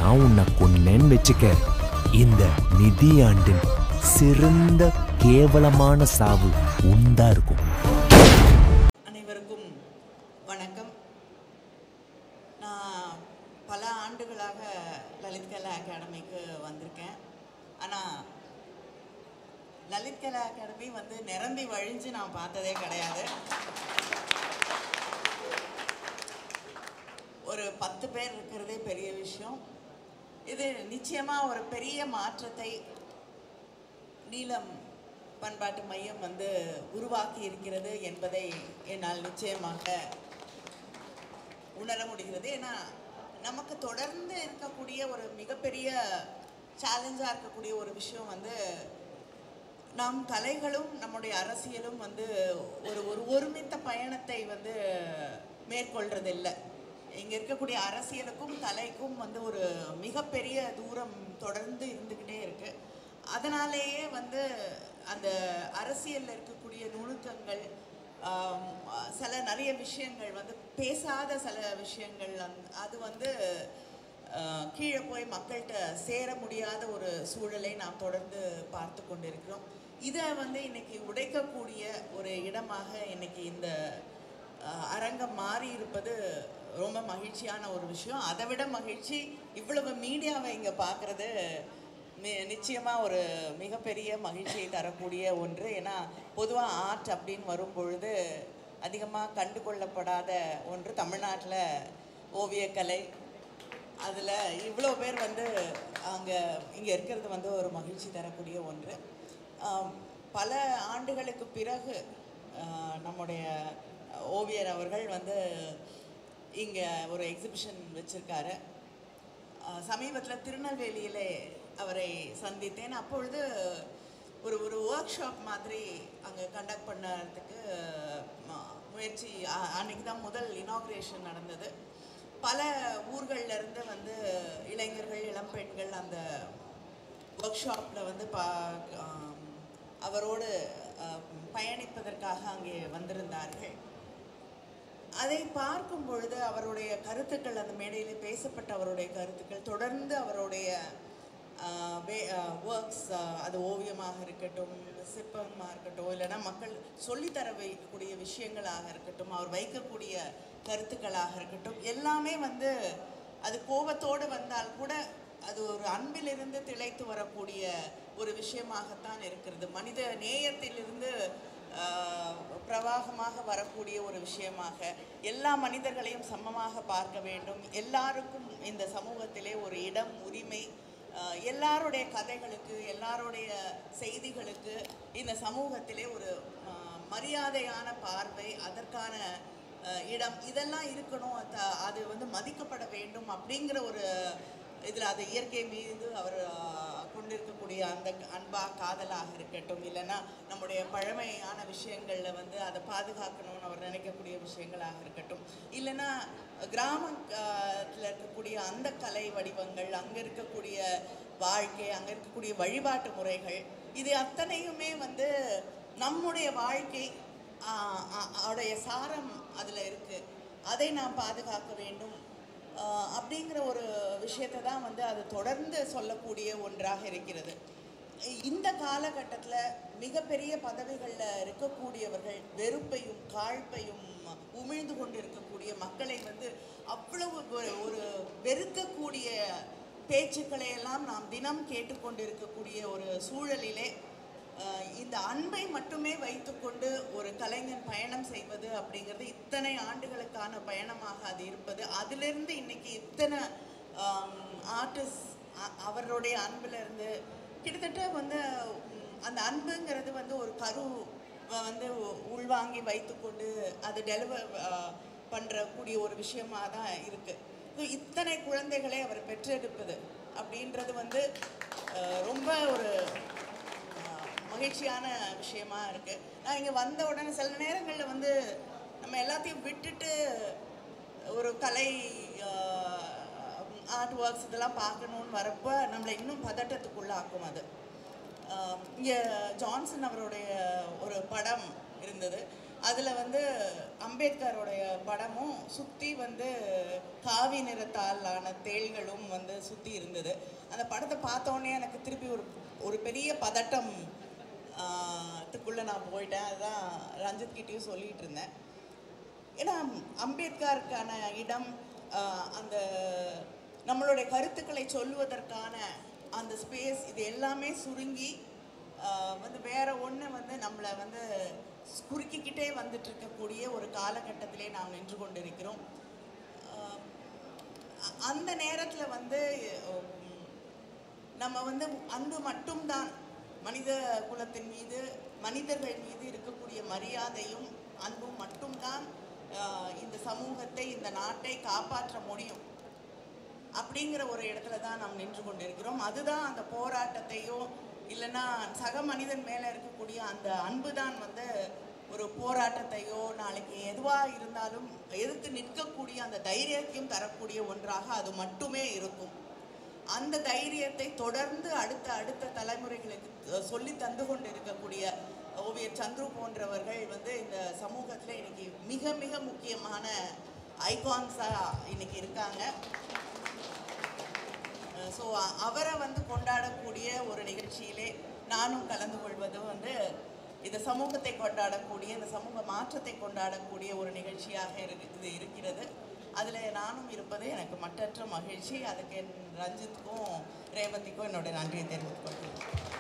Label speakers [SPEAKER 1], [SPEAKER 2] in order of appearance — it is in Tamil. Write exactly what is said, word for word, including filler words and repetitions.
[SPEAKER 1] நான் உன்னை கொன்னேன்னு வச்சுக்க, இந்த நிதியாண்டின் சிறந்த கேவலமான சாவு உண்டா இருக்கும்.
[SPEAKER 2] அனைவருக்கும் வணக்கம். நான் பல ஆண்டுகளாக லலித் கலா அகாடமிக்கு வந்திருக்கேன். ஆனால் லலித் கலா அகாடமி வந்து நிரம்பி வழிஞ்சு நான் பார்த்ததே கிடையாது. ஒரு பத்து பேர் இருக்கிறதே பெரிய விஷயம். இது நிச்சயமாக ஒரு பெரிய மாற்றத்தை நீலம் பண்பாட்டு மையம் வந்து உருவாக்கி இருக்கிறது என்பதை என்னால் நிச்சயமாக உணர முடிகிறது. ஏன்னா நமக்கு தொடர்ந்து இருக்கக்கூடிய ஒரு மிகப்பெரிய சேலஞ்சாக இருக்கக்கூடிய ஒரு விஷயம் வந்து நம் கலைகளும் நம்முடைய அரசியலும் வந்து ஒரு ஒரு ஒருமித்த பயணத்தை வந்து மேற்கொள்றதில்லை. இங்கே இருக்கக்கூடிய அரசியலுக்கும் கலைக்கும் வந்து ஒரு மிகப்பெரிய தூரம் தொடர்ந்து இருந்துக்கிட்டே இருக்குது. அதனாலேயே வந்து அந்த அரசியலில் இருக்கக்கூடிய நுணுக்கங்கள், சில நிறைய விஷயங்கள் வந்து பேசாத சில விஷயங்கள் அந் அது வந்து கீழே போய் மக்கள்கிட்ட சேர முடியாத ஒரு சூழலை நாம் தொடர்ந்து பார்த்து கொண்டிருக்கிறோம். இதை வந்து இன்னைக்கு உடைக்கக்கூடிய ஒரு இடமாக இன்னைக்கு இந்த அரங்கம் மாறி இருப்பது ரொம்ப மகிழ்ச்சியான ஒரு விஷயம். அதை விட மகிழ்ச்சி இவ்வளவு மீடியாவை இங்கே பார்க்குறது நிச்சயமாக ஒரு மிகப்பெரிய மகிழ்ச்சியை தரக்கூடிய ஒன்று. ஏன்னா பொதுவாக ஆர்ட் அப்படின்னு வரும் பொழுது அதிகமாக கண்டு கொள்ளப்படாத ஒன்று தமிழ்நாட்டில் ஓவியக்கலை. அதில் இவ்வளோ பேர் வந்து அங்கே இங்கே இருக்கிறது வந்து ஒரு மகிழ்ச்சி தரக்கூடிய ஒன்று. பல ஆண்டுகளுக்கு பிறகு நம்முடைய ஓவியர் அவர்கள் வந்து இங்கே ஒரு எக்ஸிபிஷன் வச்சுருக்காரு. சமீபத்தில் திருநெல்வேலியிலே அவரை சந்தித்தேன். அப்பொழுது ஒரு ஒரு ஒர்க் ஷாப் மாதிரி அங்கே கண்டக்ட் பண்ணுறதுக்கு முயற்சி, அன்றைக்கி தான் முதல் இனாக்ரேஷன் நடந்தது. பல ஊர்களிலிருந்து வந்து இளைஞர்கள், இளம்பெண்கள் அந்த ஒர்க் ஷாப்பில் வந்து பா அவரோடு பயணிப்பதற்காக அங்கே வந்திருந்தார்கள். அதை பார்க்கும் பொழுது அவருடைய கருத்துக்கள், அந்த மேடையில் பேசப்பட்ட அவருடைய கருத்துக்கள், தொடர்ந்து அவருடைய ஒர்க்ஸ், அது ஓவியமாக இருக்கட்டும், சிற்பமாக இருக்கட்டும், இல்லைன்னா மக்கள் சொல்லித்தர வைக்கக்கூடிய விஷயங்களாக இருக்கட்டும், அவர் வைக்கக்கூடிய கருத்துக்களாக இருக்கட்டும், எல்லாமே வந்து அது கோபத்தோடு வந்தால் கூட அது ஒரு அன்பிலிருந்து திளைத்து வரக்கூடிய ஒரு விஷயமாகத்தான் இருக்கிறது. மனித நேயத்திலிருந்து பிரவாகமாக வரக்கூடிய ஒரு விஷயமாக, எல்லா மனிதர்களையும் சமமாக பார்க்க வேண்டும், எல்லாருக்கும் இந்த சமூகத்திலே ஒரு இடம், உரிமை, எல்லாருடைய கதைகளுக்கு, எல்லாருடைய செய்திகளுக்கு இந்த சமூகத்திலே ஒரு மரியாதையான பார்வை, அதற்கான இடம், இதெல்லாம் இருக்கணும். அது வந்து மதிக்கப்பட வேண்டும் அப்படிங்கிற ஒரு இதில் அது இயற்கை மீது அவர் கொண்டிருக்கக்கூடிய அந்த அன்பா, காதலாக இருக்கட்டும், இல்லைன்னா நம்முடைய பழமையான விஷயங்களில் வந்து அதை பாதுகாக்கணும்னு அவர் நினைக்கக்கூடிய விஷயங்களாக இருக்கட்டும், இல்லைன்னா கிராமத்தில் இருக்கக்கூடிய அந்த கலை வடிவங்கள், அங்கே இருக்கக்கூடிய வாழ்க்கை, அங்கே இருக்கக்கூடிய வழிபாட்டு முறைகள், இது அத்தனையுமே வந்து நம்முடைய வாழ்க்கை அவருடைய சாரம் அதில் இருக்குது. அதை நாம் பாதுகாக்க வேண்டும் அப்படிங்கிற ஒரு விஷயத்தை தான் வந்து அது தொடர்ந்து சொல்லக்கூடிய ஒன்றாக இருக்கிறது. இந்த காலகட்டத்தில் மிகப்பெரிய பதவிகளில் இருக்கக்கூடியவர்கள் வெறுப்பையும் காழ்ப்பையும் உமிழ்ந்து கொண்டு இருக்கக்கூடிய மக்களை வந்து அவ்வளவு ஒரு வெறுக்கக்கூடிய பேச்சுக்களை எல்லாம் நாம் தினம் கேட்டுக்கொண்டு இருக்கக்கூடிய ஒரு சூழலிலே இந்த அன்பை மட்டுமே வைத்துக்கொண்டு ஒரு கலைஞன் பயணம் செய்வது அப்படிங்கிறது இத்தனை ஆண்டுகளுக்கான பயணமாக அது இருப்பது. அதிலிருந்து இன்னைக்கு இத்தனை ஆர்டிஸ்ட் அவருடைய அன்பிலிருந்து கிட்டத்தட்ட வந்து அந்த அன்புங்கிறது வந்து ஒரு கரு வந்து உள்வாங்கி வைத்துக்கொண்டு அதை டெலிவர் பண்ணுறக்கூடிய ஒரு விஷயமாக தான் இருக்குது. இத்தனை குழந்தைகளை அவர் பெற்றெடுப்பது அப்படின்றது வந்து ரொம்ப ஒரு மகிழ்ச்சியான விஷயமா இருக்குது. நான் இங்கே வந்த உடனே சில நேரங்களில் வந்து நம்ம எல்லாத்தையும் விட்டுட்டு ஒரு கலை ஆர்ட் ஒர்க்ஸ் இதெல்லாம் பார்க்கணுன்னு வரப்போ நம்மளை இன்னும் பதட்டத்துக்குள்ளாக்கும். அது இங்கே ஜான்சன் அவருடைய ஒரு படம் இருந்தது. அதில் வந்து அம்பேத்கருடைய படமும் சுற்றி வந்து காவி நிறத்தாலான தேள்களும் வந்து சுற்றி இருந்தது. அந்த படத்தை பார்த்தோன்னே எனக்கு திருப்பி ஒரு ஒரு பெரிய பதட்டம் த்துக்குள்ளே நான் போயிட்டேன். அதுதான் ரஞ்சித் கிட்டேயும் சொல்லிகிட்டு இருந்தேன். ஏன்னா அம்பேத்கருக்கான இடம், அந்த நம்மளுடைய கருத்துக்களை சொல்லுவதற்கான அந்த ஸ்பேஸ், இது எல்லாமே சுருங்கி வந்து வேற ஒன்று வந்து நம்மளை வந்து குறுக்கிக்கிட்டே வந்துட்டு இருக்கக்கூடிய ஒரு காலகட்டத்திலே நாம் நின்று கொண்டிருக்கிறோம். அந்த நேரத்தில் வந்து நம்ம வந்து அன்பு மட்டும்தான், மனித குலத்தின் மீது, மனிதர்கள் மீது இருக்கக்கூடிய மரியாதையும் அன்பும் மட்டும்தான் இந்த சமூகத்தை, இந்த நாட்டை காப்பாற்ற முடியும் அப்படிங்கிற ஒரு இடத்துல தான் நாம் நின்று கொண்டிருக்கிறோம். அதுதான் அந்த போராட்டத்தையோ இல்லைன்னா சக மனிதன் மேலே இருக்கக்கூடிய அந்த அன்பு தான் வந்து ஒரு போராட்டத்தையோ நாளைக்கு எதுவாக இருந்தாலும் எதிர்த்து நிற்கக்கூடிய அந்த தைரியத்தையும் தரக்கூடிய ஒன்றாக அது மட்டுமே இருக்கும். அந்த தைரியத்தை தொடர்ந்து அடுத்த அடுத்த தலைமுறைகளுக்கு சொல்லி தந்து கொண்டு இருக்கக்கூடிய ஓவியர் சந்துரு போன்றவர்கள் வந்து இந்த சமூகத்தில் இன்னைக்கு மிக மிக முக்கியமான ஐகான்ஸாக இன்னைக்கு இருக்காங்க. ஸோ அவரை வந்து கொண்டாடக்கூடிய ஒரு நிகழ்ச்சியிலே நானும் கலந்து கொள்வதும் வந்து இந்த சமூகத்தை கொண்டாடக்கூடிய, இந்த சமூக மாற்றத்தை கொண்டாடக்கூடிய ஒரு நிகழ்ச்சியாக இது இருக்கிறது. அதில் நானும் இருப்பது எனக்கு மற்றற்ற மகிழ்ச்சி. அதுக்கு என் ரஞ்சித்துக்கும் ரேவதிக்கும் என்னுடைய நன்றியை தெரிவித்துக் கொள்கிறேன்.